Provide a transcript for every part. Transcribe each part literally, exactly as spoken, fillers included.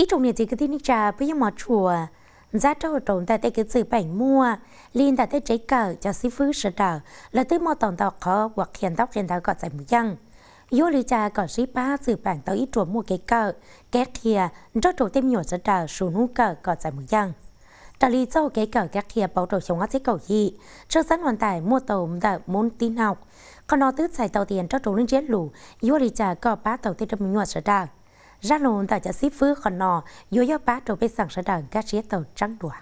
ít trong này chỉ cái tin trà với những món chùa giá trâu trộn tại cái sự bảnh mua liên tại cái trái cờ cho sĩ phứ sở đờ là tới mò tòn tàu khó hoặc hiện tóc hiện tàu gọt giải mùi dân yếu lý trà còn sĩ ba sự bảnh tàu ít chùa mua cái cờ cái kia rất trộn thêm nhiều sở đờ xuống hú cờ gọt giải mùi dân trả lý do cái cờ các kia bảo đồ chống ác chế cầu gì trước dẫn hoàn tải mua tàu đã môn tin học còn nó tứ xài tàu tiền rất trộn lên chết lũ yếu lý trà có ba tàu tiền trong nhiều sở đờ ra lồn tại chợ ship phước còn nọ yếu yếu bát rồi bên sẵn sẽ đằng các chiếc tàu trắng đùa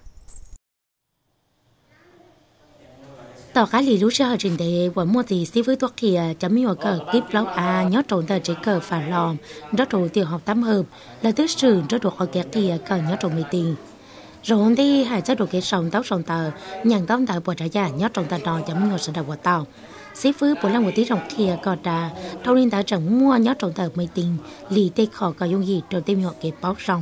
tàu cá lì lú chơi trình đề của mua thì ship phước tuột kia chấm nhiều cờ kíp lóc a nhót trộn tờ chế cờ phản lòm rất trộn tiểu học tám hợp là tứ sử rất đồ khó kẹt kia cờ nhót trộn mì tiền rồi đi hải chất đồ kế sòng tóc sòng tờ nhàng tóc tờ bộ trái giả nhót trộn tờ đò chấm nhiều sẽ đằng của tàu ship phước bốn lần một tí rộng kia còn đã thâu liên tá chẳng mua nhót trộn tờ mì tiền lì tê khó có dùng gì rồi tìm hiểu cái báo xong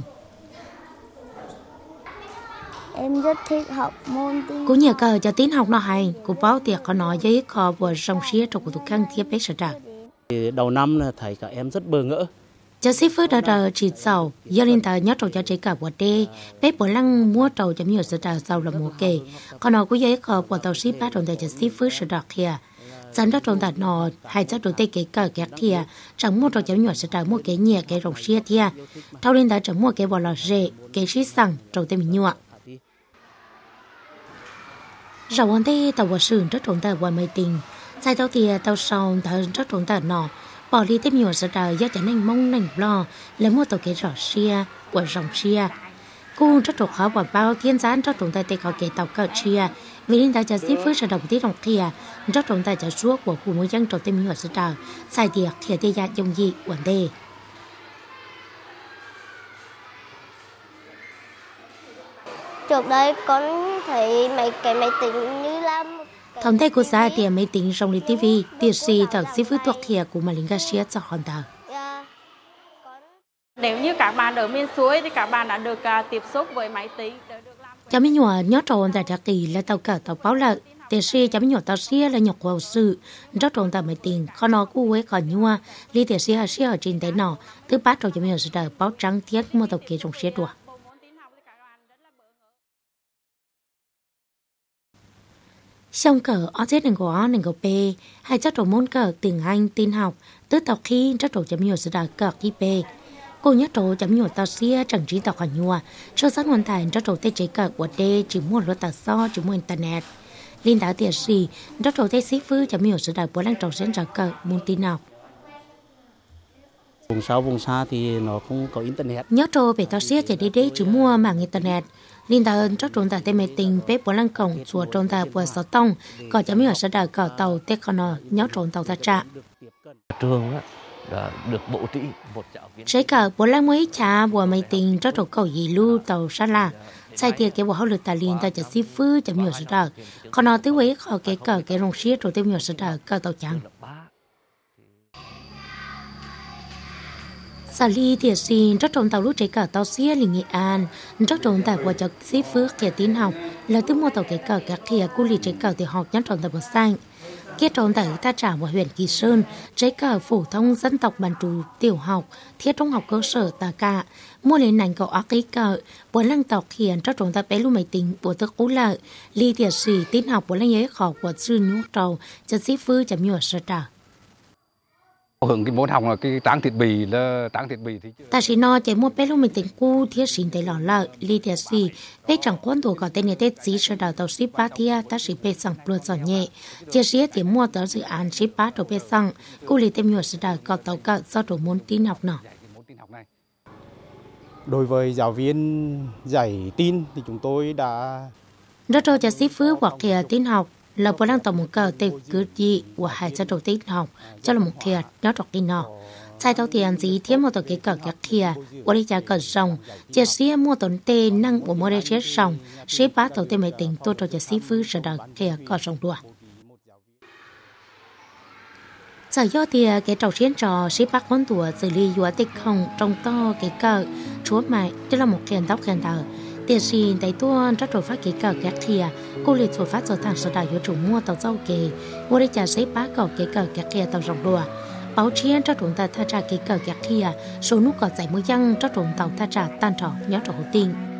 em rất thích học môn tin cô nhờ cờ cho tín học nó hay cô báo tiệc có nói với kho vừa sông xía trong cuộc khăn thiết bé sở trạng đầu năm là thầy cả em rất bơ ngỡ cho ship phước đã đờ chỉ giàu do liên tá nhót trộn cho chế cả bộ đê bé bốn lần mua trầu chấm nhiều sở trạng giàu là một kề còn nói cô với kho của tàu ship bát trộn tờ cho ship phước sở trạng kia dân rất trộn tạt nọ hay rất đồ tê cái cờ kẹt thìa chẳng mua trò chấm nhỏ sẽ trả mua cái nhẹ cái rồng xia thìa thâu lên đã chẳng mua cái bò lò rễ cái xí sằng trâu tê mình nhọ rau ăn tê tàu bò sườn rất trộn tạt bò mây tình sai tàu thìa tàu sòng tàu rất trộn tạt nọ bỏ đi tê nhỏ sẽ trả do chẳng nên mong nên lo lấy mua tàu cái rò xia của rồng xia cô rất trộn khó bỏ bao thiên gián rất trộn tạt tê có cái tàu cờ chia vì nên taจะship phước sẽ đồng tí đồng kia rất trọng taจะsuốt của phụ nữ dân trồng thêm nhiều sự trời sai tiệc thì tê gia dùng gì vấn đề trước đây con thấy mấy cái máy tính như là thống kê của xã thì máy tính trong lý tivi tiệt sĩ thật ship phước thuộc kia của mà lính Garcia cho con tờ nếu như các bạn ở miền suối thì các bạn đã được uh, tiếp xúc với máy tính cho mấy nhỏ nhớ trộn tại trà kỳ là tàu cả tàu báo lợi tiền xe cho mấy nhỏ tàu xe là nhọc vào sự rất trộn tại máy tiền khó nó cú với còn nhua li tiền xe hay xe ở trên tay nọ thứ bát rồi cho mấy nhỏ sẽ đợi báo trắng thiết mua tàu kế trong xe đùa xong cờ ở trên nền gõ nền gõ p hay rất trộn môn cờ tiếng Anh tin học tức tàu khi rất trộn cho mấy nhỏ sẽ đợi cờ khi p cô nhớ trổ chấm nhổ tàu xia chẳng chỉ tàu khỏi nhua cho sát hoàn thành rất trổ tê chế cờ của đê chỉ mua lúa tàu so chỉ mua internet liên đảo tiền sĩ rất trổ tê ship phước chấm nhổ sự đại của đang trổ sen trả cờ môn tin học vùng sâu vùng xa thì nó không có internet nhớ trổ về tàu xia chỉ đi đê chỉ mua mạng internet liên đảo rất trổ tại tê máy tính bếp của lăng cổng chùa trổ tại của sáu tông có chấm nhổ sự đại cờ tàu tê con nọ nhớ trổ tàu ta trả trường á đã được bố trí một giáo viên. Trái cờ bố lang mấy cha bùa máy tình cho trổ cầu gì lưu tàu sát là sai tiệc cái bộ hậu lực tài liên taจะship phước chấm nhiều sự đờ còn nó tới với họ cái cờ cái rồng xiết rồi thêm nhiều sự đờ cờ tàu trắng Sà ly tiệt xin rất trộn tàu lúc trái cờ tàu xía liền Nghệ An rất trộn tại của cho ship phước kia tín học là từ mua tàu cái cờ các kia cu lì trái cờ thì học nhắn trộn tại bờ xanh kết trộn tại ta trả của huyện Kỳ Sơn trái cờ phổ thông dân tộc bản trù tiểu học thiết trung học cơ sở Tà Cạ mua lên nành cậu ác cái cờ bốn lăng tàu khiển rất trộn tại bé lu máy tính của tức cú lợi ly tiệt sĩ tín học bốn lăng giấy khó của sư nhú trầu cho ship phước chấm nhiều sợ trả hưởng cái môn học là cái trang thiết bị là trang thiết bị thì ta chỉ nói chỉ mua bé lúc mình tính cu thiết xin tới lò lợi li thiết gì bé chẳng quan thuộc có tên này tết gì sẽ đào tàu ship bát thia ta chỉ bé sang plus giỏi nhẹ chia sẻ thì mua tới dự án ship bát rồi bé sang cu li thêm nhiều sẽ đào có tàu cả do đồ môn tin học nọ đối với giáo viên dạy tin thì chúng tôi đã rất rồi cho ship phước hoặc thì tin học là bộ đang tàu một cờ tê cứ gì của hai gia đầu tin học cho là một kia nó đọc tin nọ sai tàu tiền gì thêm một tàu cái cờ các kia của đi trả cờ sòng chia sẻ mua tốn tê năng của mua để chết sòng ship bát tàu tê máy tính tôi cho cho ship phước sẽ đợi kia cờ sòng đùa sở do thì cái trò chiến trò ship bát con tuổi xử lý dùa tích không trong to cái cờ chúa mày tức là một kèn tóc kèn tờ tiền sĩ tại tuôn rất rồi phát cái cờ các thìa cô liệt rồi phát rồi thằng sở đại yếu chủ mua tàu rau kề mua đi trả ship bát cỏ cái cờ các thìa tàu rồng đùa báo chiến cho trộn tàu tha trà kỹ cờ gạt kia số nút có giải mưa dân cho trộn tàu tha trà tan trọ nhớ trọ hồ tiên